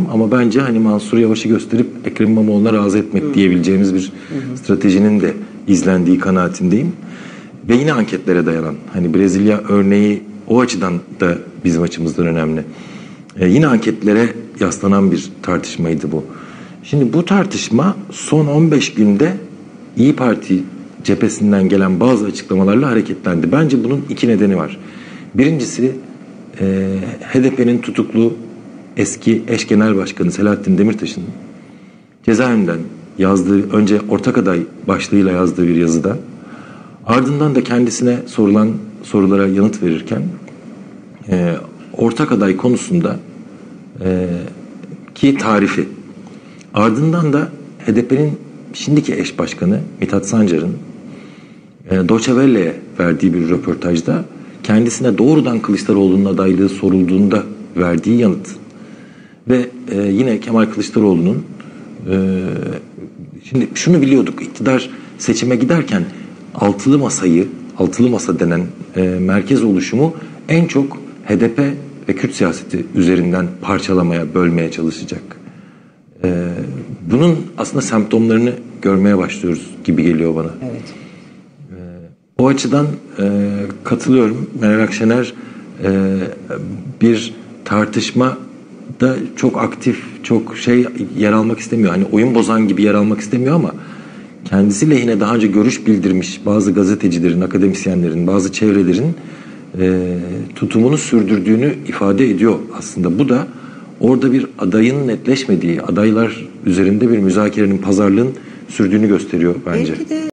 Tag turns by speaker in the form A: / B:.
A: bilmiyorum ama bence hani Mansur Yavaş'ı gösterip Ekrem İmamoğlu'na razı etmek diyebileceğimiz bir stratejinin de izlendiği kanaatindeyim. Ve yine anketlere dayanan, hani Brezilya örneği o açıdan da bizim açımızdan önemli. Yine anketlere yaslanan bir tartışmaydı bu. Şimdi bu tartışma son 15 günde İYİ Parti cephesinden gelen bazı açıklamalarla hareketlendi. Bence bunun iki nedeni var. Birincisi HDP'nin tutuklu eski eş genel başkanı Selahattin Demirtaş'ın cezaevinden yazdığı, önce ortak aday başlığıyla yazdığı bir yazıda, ardından da kendisine sorulan sorulara yanıt verirken ortak aday konusunda ki tarifi, ardından da HDP'nin şimdiki eş başkanı Mithat Sancar'ın Deutsche Welle'ye verdiği bir röportajda kendisine doğrudan Kılıçdaroğlu'nun adaylığı sorulduğunda verdiği yanıt ve yine Kemal Kılıçdaroğlu'nun şimdi şunu biliyorduk, iktidar seçime giderken altılı masa denen merkez oluşumu en çok HDP ve Kürt siyaseti üzerinden parçalamaya, bölmeye çalışacak. Bunun aslında semptomlarını görmeye başlıyoruz gibi geliyor bana.
B: Evet.
A: O açıdan katılıyorum. Meral Akşener bir tartışmada çok aktif, çok yer almak istemiyor. Hani oyun bozan gibi yer almak istemiyor ama kendisi lehine daha önce görüş bildirmiş bazı gazetecilerin, akademisyenlerin, bazı çevrelerin tutumunu sürdürdüğünü ifade ediyor aslında. Bu da orada bir adayın netleşmediği, adaylar üzerinde bir müzakerenin, pazarlığın sürdüğünü gösteriyor bence.
B: Belki de